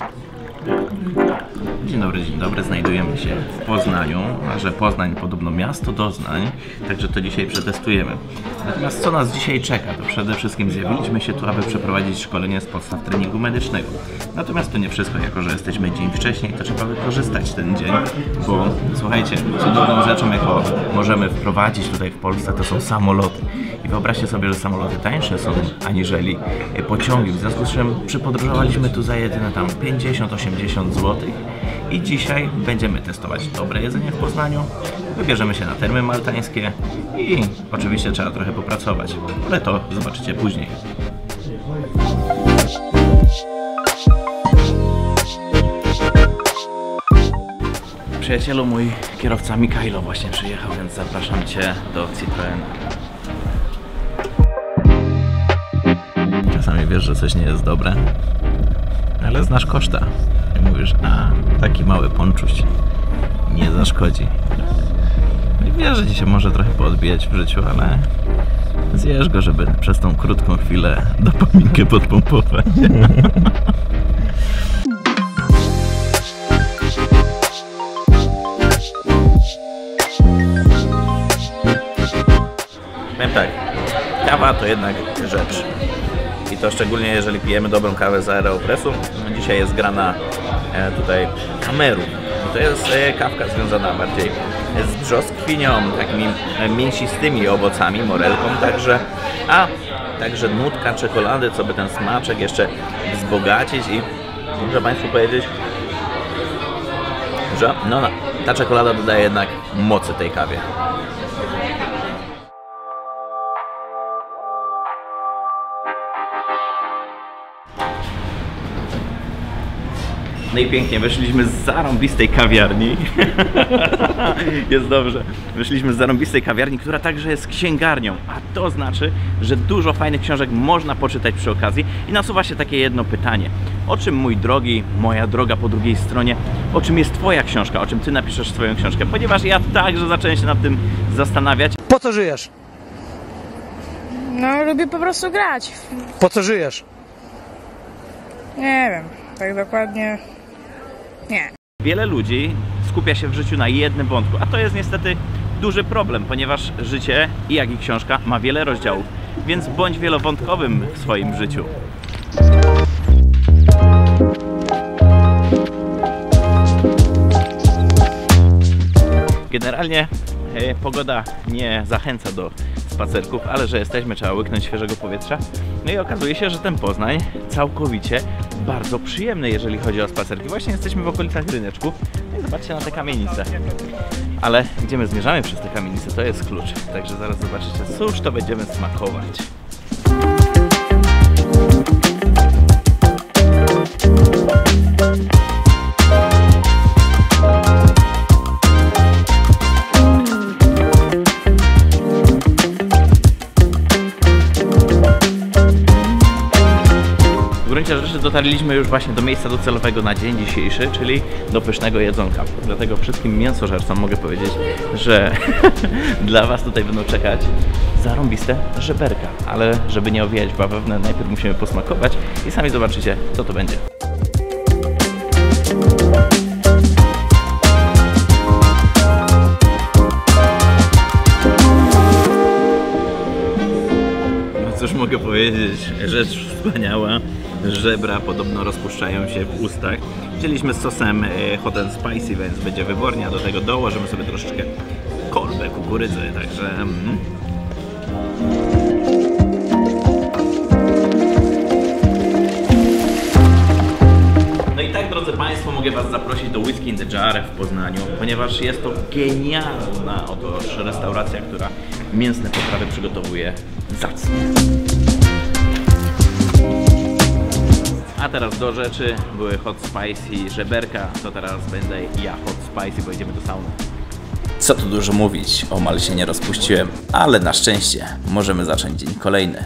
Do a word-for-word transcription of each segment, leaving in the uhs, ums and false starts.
Dzień dobry, dzień dobry. Znajdujemy się w Poznaniu, a że Poznań podobno miasto doznań, także to dzisiaj przetestujemy. Natomiast co nas dzisiaj czeka, to przede wszystkim zjawiliśmy się tu, aby przeprowadzić szkolenie z podstaw treningu medycznego. Natomiast to nie wszystko, jako że jesteśmy dzień wcześniej, to trzeba wykorzystać ten dzień, bo słuchajcie, cudowną rzeczą, jaką możemy wprowadzić tutaj w Polsce, to są samoloty. I wyobraźcie sobie, że samoloty tańsze są aniżeli pociągi, w związku z czym przypodróżowaliśmy tu za jedyne tam pięćdziesiąt osiemdziesiąt złotych. I dzisiaj będziemy testować dobre jedzenie w Poznaniu, wybierzemy się na termy maltańskie i oczywiście trzeba trochę popracować, ale to zobaczycie później. Przyjacielu, mój kierowca Mikhailo właśnie przyjechał, więc zapraszam Cię do Citroena. Czasami wiesz, że coś nie jest dobre, ale znasz koszta. I mówisz, a taki mały ponczuś nie zaszkodzi. I wiesz, że ci się może trochę poodbijać w życiu, ale zjesz go, żeby przez tą krótką chwilę dopaminkę podpompować. Powiem tak, kawa to jednak rzecz. I to szczególnie jeżeli pijemy dobrą kawę z Aeropressu. Dzisiaj jest grana e, tutaj kameru. I to jest e, kawka związana bardziej z brzoskwinią, takimi e, mięsistymi owocami, morelką także, a także nutka czekolady, co by ten smaczek jeszcze wzbogacić. I muszę Państwu powiedzieć, że no, ta czekolada dodaje jednak mocy tej kawie. No i pięknie, wyszliśmy z zarąbistej kawiarni. Jest dobrze. Wyszliśmy z zarąbistej kawiarni, która także jest księgarnią, a to znaczy, że dużo fajnych książek można poczytać przy okazji. I nasuwa się takie jedno pytanie. O czym, mój drogi, moja droga po drugiej stronie, o czym jest Twoja książka, o czym Ty napiszesz swoją książkę? Ponieważ ja także zacząłem się nad tym zastanawiać. Po co żyjesz? No, lubię po prostu grać. Po co żyjesz? Nie wiem, tak dokładnie nie. Wiele ludzi skupia się w życiu na jednym wątku, a to jest niestety duży problem, ponieważ życie, jak i książka, ma wiele rozdziałów, więc bądź wielowątkowym w swoim życiu. Generalnie e, pogoda nie zachęca do spacerków, ale że jesteśmy, trzeba łyknąć świeżego powietrza. No i okazuje się, że ten Poznań całkowicie bardzo przyjemny, jeżeli chodzi o spacerki. Właśnie jesteśmy w okolicach ryneczku. No i zobaczcie na te kamienice. Ale gdzie my zmierzamy przez te kamienice, to jest klucz. Także zaraz zobaczycie, cóż to będziemy smakować. W gruncie rzeczy dotarliśmy już właśnie do miejsca docelowego na dzień dzisiejszy, czyli do pysznego jedzonka. Dlatego wszystkim mięsożercom mogę powiedzieć, że dla Was tutaj będą czekać zarąbiste żeberka. Ale żeby nie owijać bawełnę, najpierw musimy posmakować i sami zobaczycie, co to będzie. No cóż mogę powiedzieć, rzecz wspaniała. Żebra podobno rozpuszczają się w ustach. Wzięliśmy z sosem hot and spicy, więc będzie wybornie, a do tego dołożymy sobie troszeczkę kolbę kukurydzy, także... Mm. No i tak, drodzy Państwo, mogę Was zaprosić do Whisky in the Jar w Poznaniu, ponieważ jest to genialna otóż restauracja, która mięsne potrawy przygotowuje zacnie. A teraz do rzeczy, były hot spicy żeberka, to teraz będę ja hot spicy, bo idziemy do sauny. Co tu dużo mówić, omal się nie rozpuściłem, ale na szczęście możemy zacząć dzień kolejny.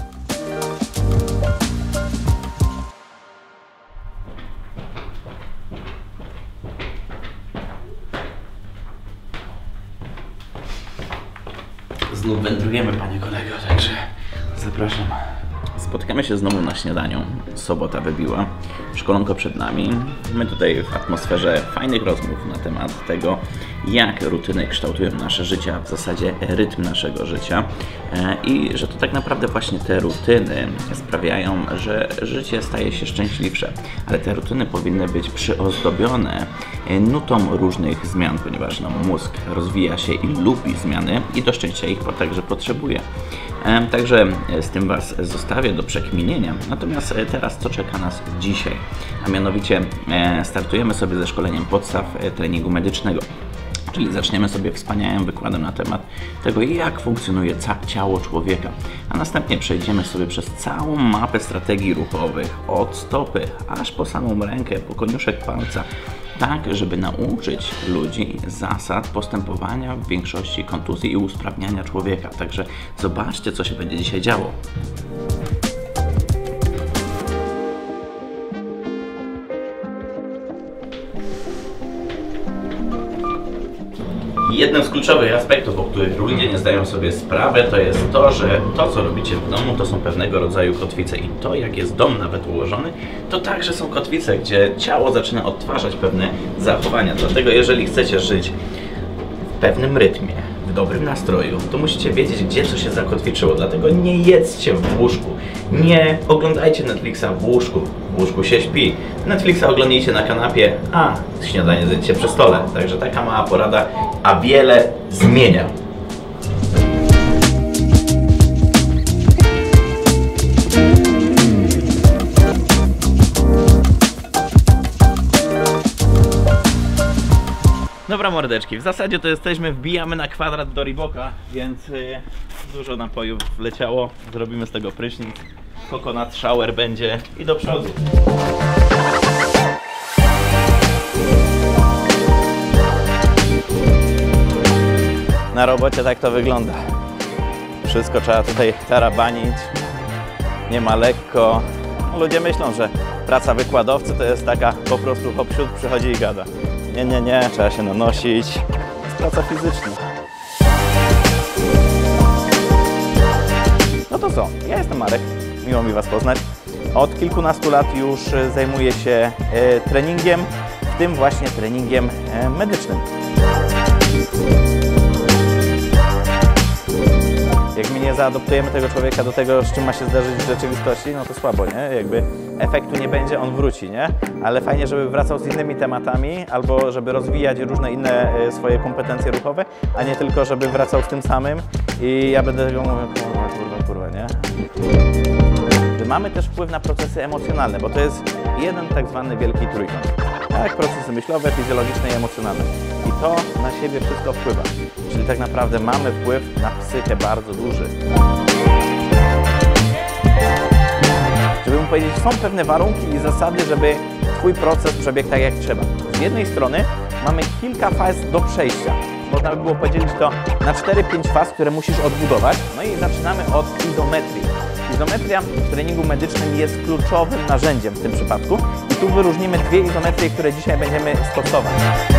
Znów wędrujemy, panie kolego, także zapraszam. Spotykamy się znowu na śniadaniu. Sobota wybiła. szkolonko przed nami. My tutaj w atmosferze fajnych rozmów na temat tego, jak rutyny kształtują nasze życia, w zasadzie rytm naszego życia i że to tak naprawdę właśnie te rutyny sprawiają, że życie staje się szczęśliwsze. Ale te rutyny powinny być przyozdobione nutą różnych zmian, ponieważ no, mózg rozwija się i lubi zmiany i do szczęścia ich także potrzebuje. Także z tym Was zostawię do przekminienia. Natomiast teraz co czeka nas dzisiaj? A mianowicie startujemy sobie ze szkoleniem podstaw treningu medycznego. Czyli zaczniemy sobie wspaniałym wykładem na temat tego, jak funkcjonuje ciało człowieka, a następnie przejdziemy sobie przez całą mapę strategii ruchowych, od stopy aż po samą rękę, po koniuszek palca, tak żeby nauczyć ludzi zasad postępowania w większości kontuzji i usprawniania człowieka. Także zobaczcie, co się będzie dzisiaj działo. Jednym z kluczowych aspektów, o których ludzie nie zdają sobie sprawy, to jest to, że to, co robicie w domu, to są pewnego rodzaju kotwice i to, jak jest dom nawet ułożony, to także są kotwice, gdzie ciało zaczyna odtwarzać pewne zachowania. Dlatego jeżeli chcecie żyć w pewnym rytmie, w dobrym nastroju, to musicie wiedzieć, gdzie co się zakotwiczyło. Dlatego nie jedzcie w łóżku, nie oglądajcie Netflixa w łóżku, w łóżku się śpi. Netflixa oglądajcie na kanapie, a śniadanie zjedźcie przy stole. Także taka mała porada, a wiele zmienia. Dobra mordeczki, w zasadzie to jesteśmy, wbijamy na kwadrat do Reeboka, więc yy, dużo napojów wleciało, zrobimy z tego prysznic, coconut shower będzie i do przodu. Na robocie tak to wygląda. Wszystko trzeba tutaj tarabanić, nie ma lekko. Ludzie myślą, że praca wykładowcy to jest taka po prostu hop siód, przychodzi i gada. Nie, nie, nie, trzeba się nanosić. To jest praca fizyczna. No to co? Ja jestem Marek, miło mi Was poznać. Od kilkunastu lat już zajmuję się e, treningiem, w tym właśnie treningiem e, medycznym. Jak my nie zaadoptujemy tego człowieka do tego, z czym ma się zdarzyć w rzeczywistości, no to słabo, nie? Jakby efektu nie będzie, on wróci, nie? Ale fajnie, żeby wracał z innymi tematami, albo żeby rozwijać różne inne swoje kompetencje ruchowe, a nie tylko, żeby wracał z tym samym i ja będę tego mówił, kurwa, kurwa, kurwa, nie? Mamy też wpływ na procesy emocjonalne, bo to jest jeden tak zwany wielki trójkąt. Tak, procesy myślowe, fizjologiczne i emocjonalne. I to na siebie wszystko wpływa. Czyli tak naprawdę mamy wpływ na psychę bardzo duży. Żeby mu powiedzieć, są pewne warunki i zasady, żeby Twój proces przebiegł tak jak trzeba. Z jednej strony mamy kilka faz do przejścia. Można by było podzielić to na cztery pięć faz, które musisz odbudować. No i zaczynamy od izometrii. Izometria w treningu medycznym jest kluczowym narzędziem w tym przypadku i tu wyróżnimy dwie izometrie, które dzisiaj będziemy stosować.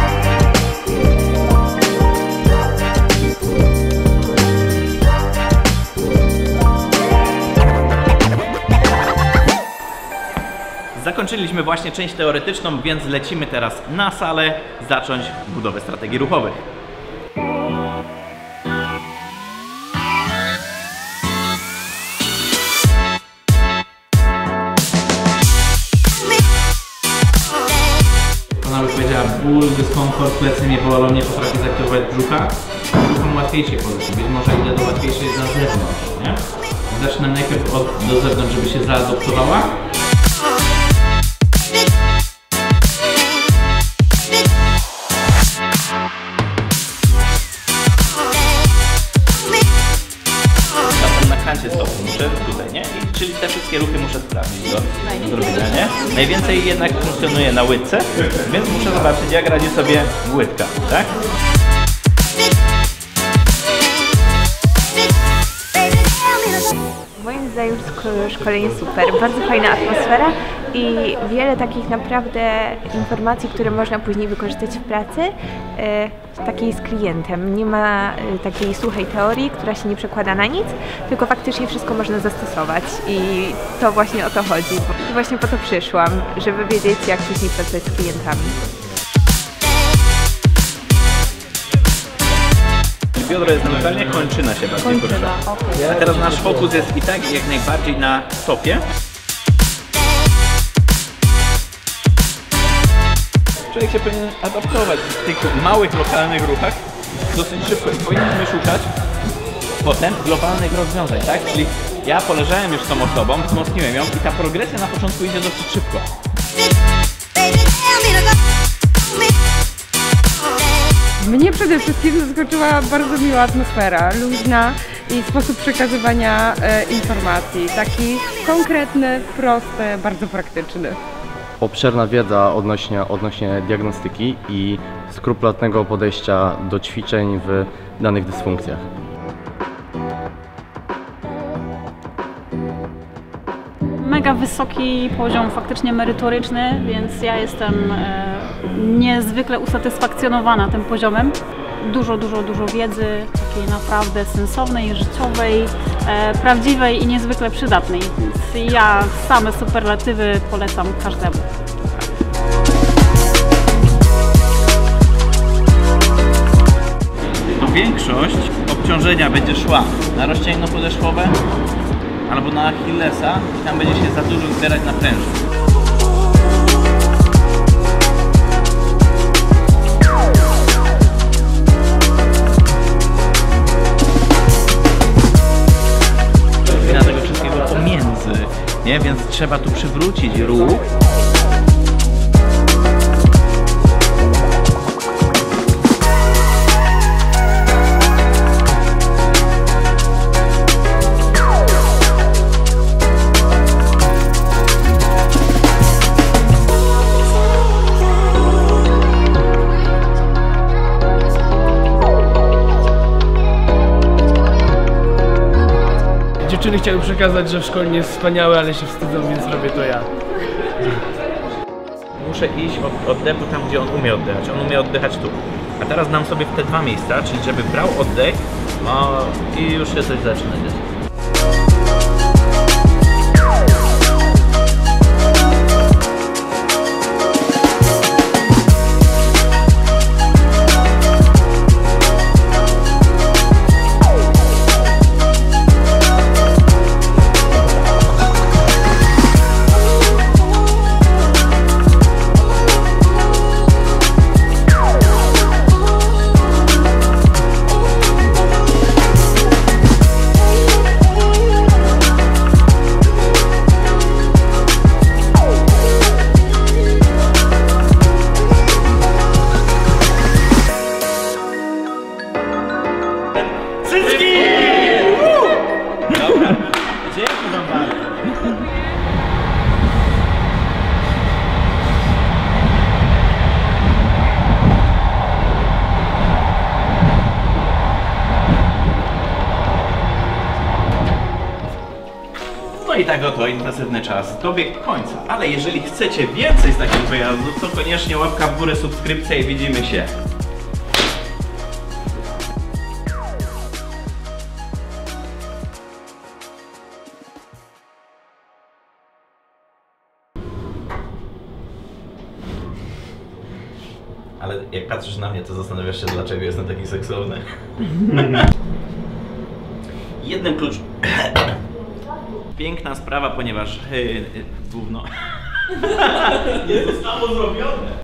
Zakończyliśmy właśnie część teoretyczną, więc lecimy teraz na salę zacząć budowę strategii ruchowych. Ona już powiedziała ból, dyskomfort, plecy mnie bolą, nie potrafię zaktywować brzucha. Szukam łatwiejszej pozycji, być może idę do łatwiejszej na zewnątrz, nie? Zacznę najpierw od do zewnątrz, żeby się zaadoptowała. Stopu muszę tutaj, nie? I, czyli te wszystkie ruchy muszę sprawdzić do, do zrobienia, nie? Najwięcej jednak funkcjonuje na łydce, więc muszę zobaczyć, jak radzi sobie łydka, tak? Moim zdaniem szkolenie super, bardzo fajna atmosfera i wiele takich naprawdę informacji, które można później wykorzystać w pracy, e, takiej z klientem. Nie ma e, takiej suchej teorii, która się nie przekłada na nic, tylko faktycznie wszystko można zastosować i to właśnie o to chodzi. właśnie po to przyszłam, żeby wiedzieć, jak później pracować z klientami. Biodro jest neutralnie, kończyna się bardziej porusza. Okay. A teraz nasz fokus jest i tak jak najbardziej na stopie. Człowiek się powinien adaptować w tych małych, lokalnych ruchach dosyć szybko i powinniśmy szukać potem globalnych rozwiązań, tak? Czyli ja poleżałem już z tą osobą, wzmocniłem ją i ta progresja na początku idzie dosyć szybko. Mnie przede wszystkim zaskoczyła bardzo miła atmosfera, luźna i sposób przekazywania e, informacji. Taki konkretny, prosty, bardzo praktyczny. Obszerna wiedza odnośnie, odnośnie diagnostyki i skrupulatnego podejścia do ćwiczeń w danych dysfunkcjach. Mega wysoki poziom faktycznie merytoryczny, więc ja jestem e, niezwykle usatysfakcjonowana tym poziomem. Dużo, dużo, dużo wiedzy, takiej naprawdę sensownej, życiowej, e, prawdziwej i niezwykle przydatnej. Więc ja same superlatywy polecam każdemu. Większość obciążenia będzie szła na rozcięgno-podeszwowe albo na Achillesa i tam będzie się za dużo zbierać na pręży. I na tego wszystkiego pomiędzy, nie? Więc trzeba tu przywrócić ruch. Dziewczyny chciały przekazać, że w szkolnie jest wspaniałe, ale się wstydzą, więc robię to ja. Muszę iść od oddechu tam, gdzie on umie oddychać. On umie oddychać tu. A teraz dam sobie w te dwa miejsca, czyli żeby brał oddech, no i już się coś zaczyna dziać. Dobra, dzięki wam bardzo. No i tak oto intensywny czas dobiegł końca, ale jeżeli chcecie więcej z takich wyjazdów, to koniecznie łapka w górę, subskrypcja i widzimy się. Ale jak patrzysz na mnie, to zastanawiasz się, dlaczego jestem taki seksowny. Jednym klucz... Piękna sprawa, ponieważ... Yy, yy, gówno... Nie zostało zrobione.